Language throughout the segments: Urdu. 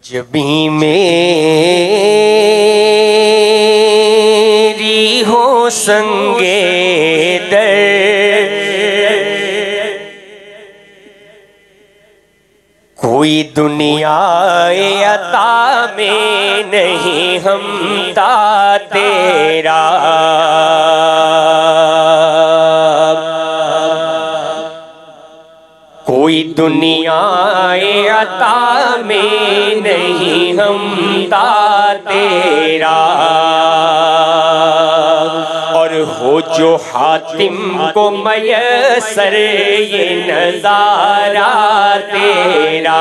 جبھی میری ہو سنگے در کوئی دنیا عطا میں نہیں ہمتا تیرا کوئی دنیا عطا میں نہیں ہمتا تیرا اور ہو جو حاتم کو میسر یہ نظارہ تیرا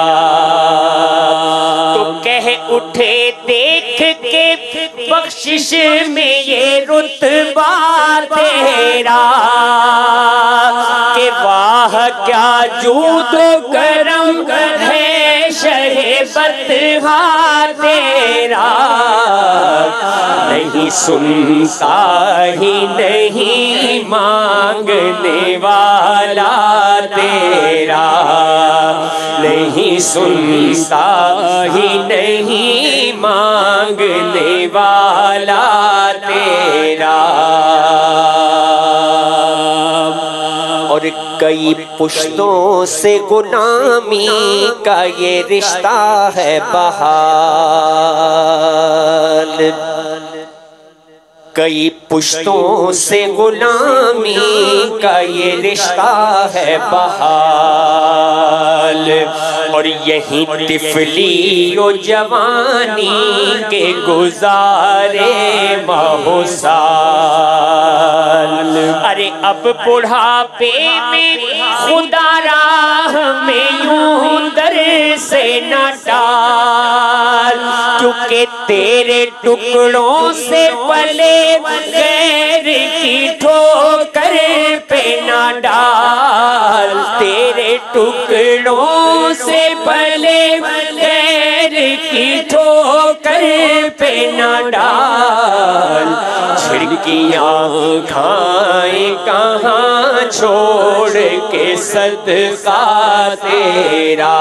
تو کہہ اٹھے دیکھ کے بخشش میں یہ رتبہ تیرا کہ واہ کیا جود و کرم ہے شہ بطحا تیرا نہیں سنتا ہی نہیں مانگنے والا تیرا نہیں سنتا ہی نہیں مانگنے والا تیرا اور کئی پشتوں سے غلامی کا یہ رشتہ ہے بحال کئی پشتوں سے غلامی کا یہ رشتہ ہے بحال اور یہی طفلی و جوانی کے گزارے ماہ سال ارے اب بڑھاپے میں خدا راہ میں یوں در سے نہ ڈال کیونکہ تیرے ٹکڑوں سے پلے غیر کی ٹھوکر پہ نہ ڈال تیرے ٹکڑوں سے پلے غیر کی ٹھوکر پہ نہ ڈال چھڑکیاں کھائیں کہاں چھوڑ کے صدقہ تیرا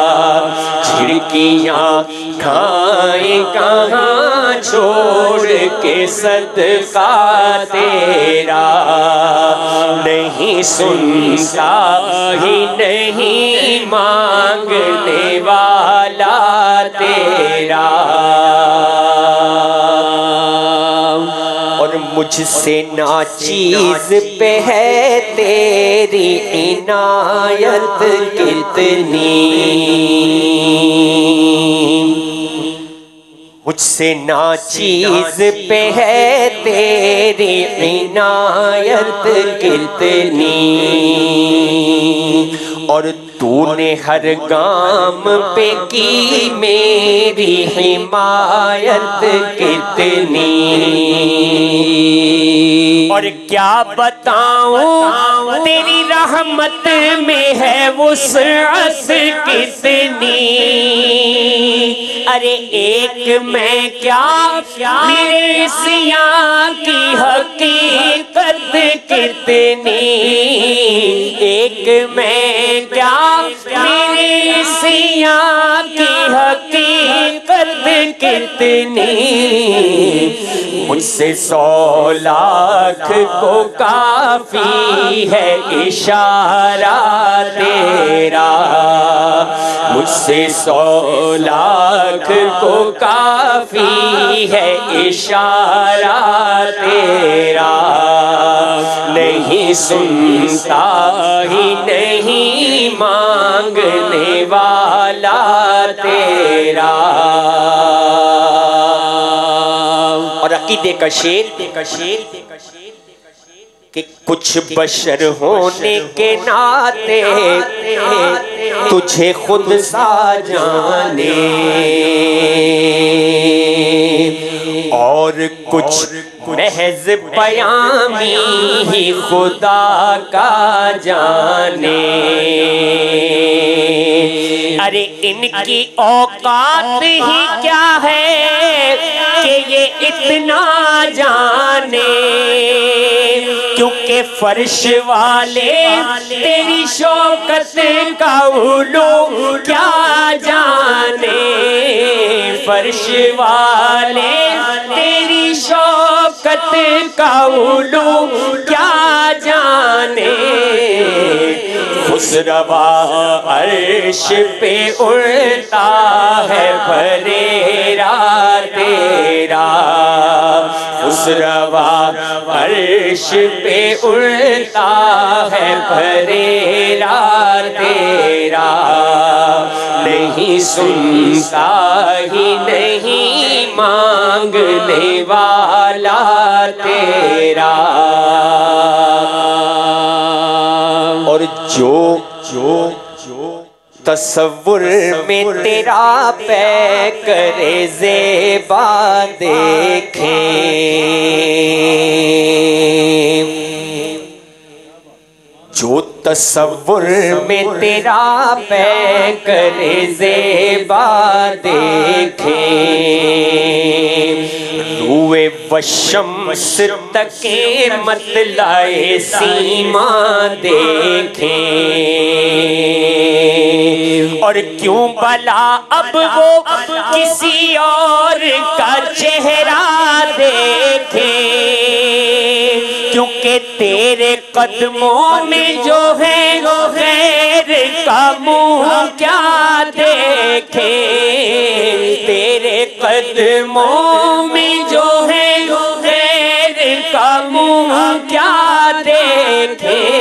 چھڑکیاں کھائیں کہاں چھوڑ کے صدقہ تیرا نہیں سنتا ہی نہیں مانگنے والا تیرا اور مجھ سے ناچیز پہ ہے تیری عنایت کتنی مجھ سے ناچیز پہ ہے تیری عنایت کتنی اور تو نے ہر گام پہ کی میری حمایت کتنی اور کیا بتاؤں تیری رحمت میں ہے وسعت کتنی ارے ایک میں کیا میرے سیاں کی حقیقت کتنی ایک میں کیا میرے سیاں کی حقیقت کتنی مجھ سے 100 لاکھ کو کافی ہے اشارہ تیرا مجھ سے 100 لاکھ کو کافی ہے اشارہ تیرا نہیں سنتا ہی نہیں مانگنے والا تیرا اور عقیدے کا شعر کہ کچھ بشر ہونے کے ناطے تجھے خود سا جانے اور کچھ محض پیامی ہی خدا کا جانے ارے ان کی اوقات ہی کیا ہے کہ یہ اتنا جانے، کیونکہ فرش والے تیری شوکت کا علو کیا جانے، فرش والے تیری شوکت کا علو کیا جانے، خسروا عرش پہ اڑتا ہے بھریرا تیرا، خسروا عرش پہ اڑتا ہے بھریرا تیرا، نہیں سنتا ہی نہیں مانگنے والا تیرا، اور جو تصور میں تیرا پیکرِ زیبا دیکھیں، جو تصور میں تیرا پیکرِ زیبا دیکھیں، روئے وشمس تک مطلع سیما دیکھیں، اور کیوں بھلا اب وہ کسی اور کا چہرہ دیکھیں، کیونکہ تیرے قدموں میں جو ہے غیر کا منہ کیا دیکھیں، تیرے قدموں میں جو ہے غیر کا منہ کیا دیکھیں،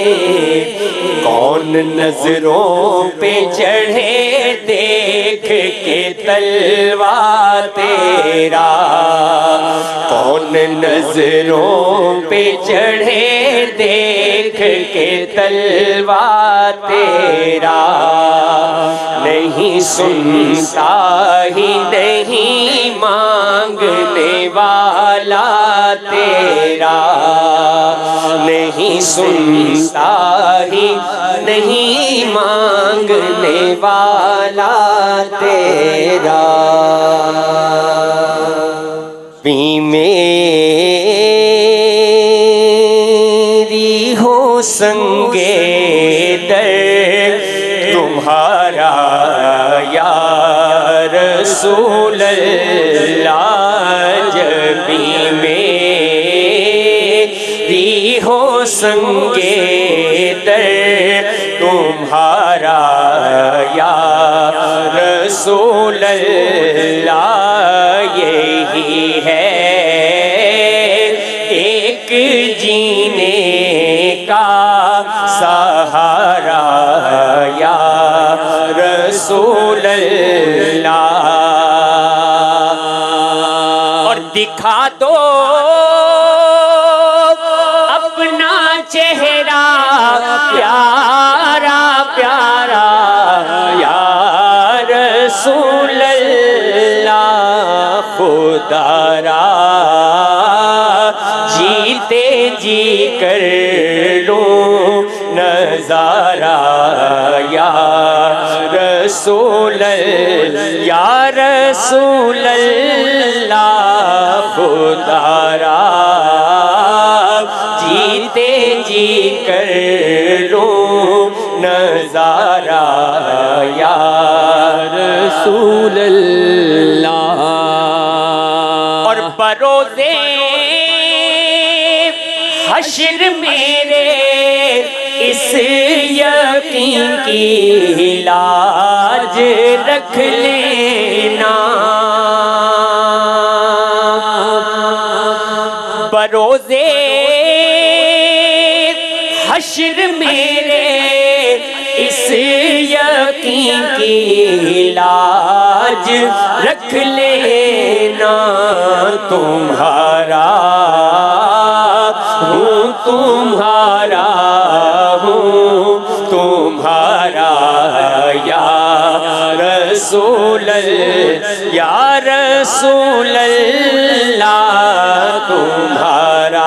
کون نظروں پہ چڑھے دیکھ کے تلوا تیرا، کون نظروں پہ چڑھے دیکھ کے تلوا تیرا، نہیں سنتا ہی نہیں مانگنے والا تیرا، نہیں سنتا ہی نہیں مانگنے والا تیرا، میری ہو سنگے در تمہارا یا رسول اللہ، جب بھی میری ہو سنگے در تمہارا یا رسول اللہ، یہی ہے ایک جینے کا سہارا یا رسول اللہ، اور دکھا دو اپنا چہرہ پیارا پیارا یا رسول اللہ، خدا را جیتے جی کر لوں نظارہ یا رسول اللہ، یا رسول اللہ، خدا را جیتے جی کر لوں نظارہ یا رسول اللہ، اور بروزے حشر میرے اس یقین کی لاج رکھ لینا، بروزے حشر میرے اس یقین کی لاج رکھ لینا، تمہارا ہوں تمہارا ہوں تمہارا یا رسول اللہ، یا رسول اللہ، تمہارا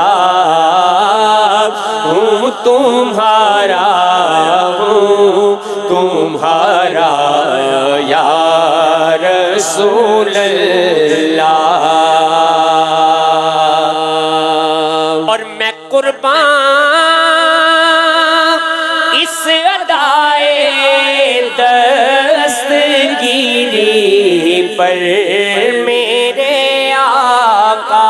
ہوں تمہارا ہوں تمہارا یا رسول اللہ، پر میرے آقا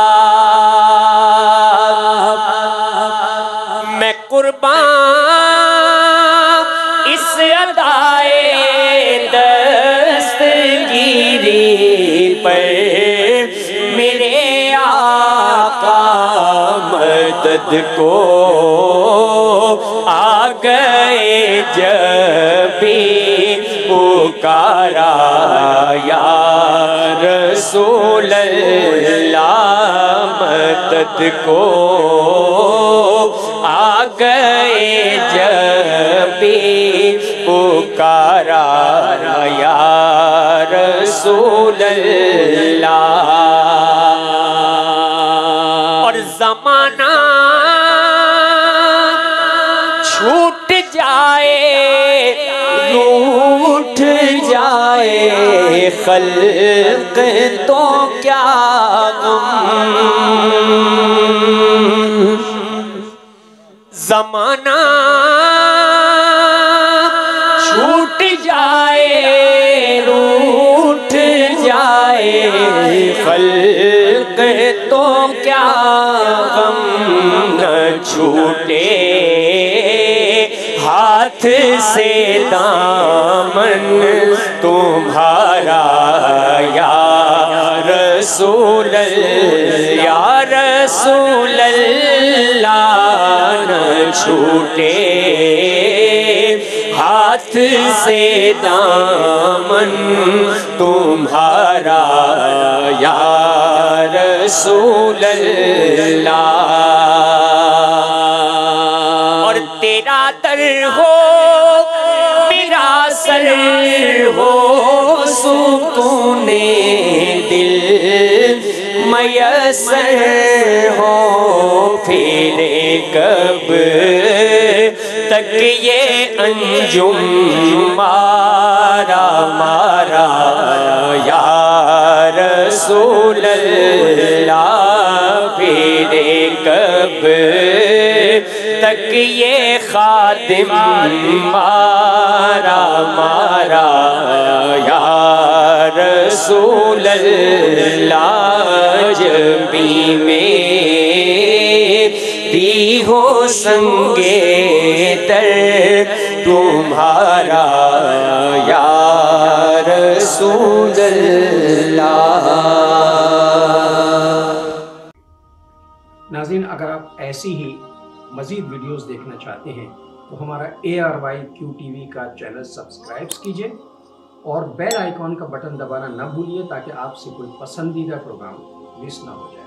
میں قربان اس ادائے دستگیری پر میرے آقا مدد کو آ گئے جب بھی پکارا یا رسول اللہ مدد کو آ گئے جب بھی پکارا یا رسول اللہ اور زمانہ چھوٹ جائے روٹھ جائے خلق تو کیا غم زمانہ چھوٹ جائے روٹھ جائے خلق تو کیا غم نہ چھوٹے ہاتھ سے دامن تمہارا یا رسول اللہ یا رسول اللہ نہ چھوٹے ہاتھ سے دامن تمہارا یا رسول اللہ اور تیرا در ہو میرا سر ہو سکون دل میسر ہو پھرے کب تک یہ انجم مارا مارا یا رسول اللہ پھرے کب تک یہ خادم مارا مارا یا رسول اللہ جب بھی میری ہو سنگے در تمہارا یا رسول اللہ۔ ناظرین اگر آپ ایسی ہی مزید ویڈیوز دیکھنا چاہتے ہیں تو ہمارا ARYQTV کا چینل سبسکرائب کیجئے اور بیل آئیکن کا بٹن دبانا نہ بھولیے تاکہ آپ سے کوئی پسندیدہ پروگرام مس نہ ہو جائے۔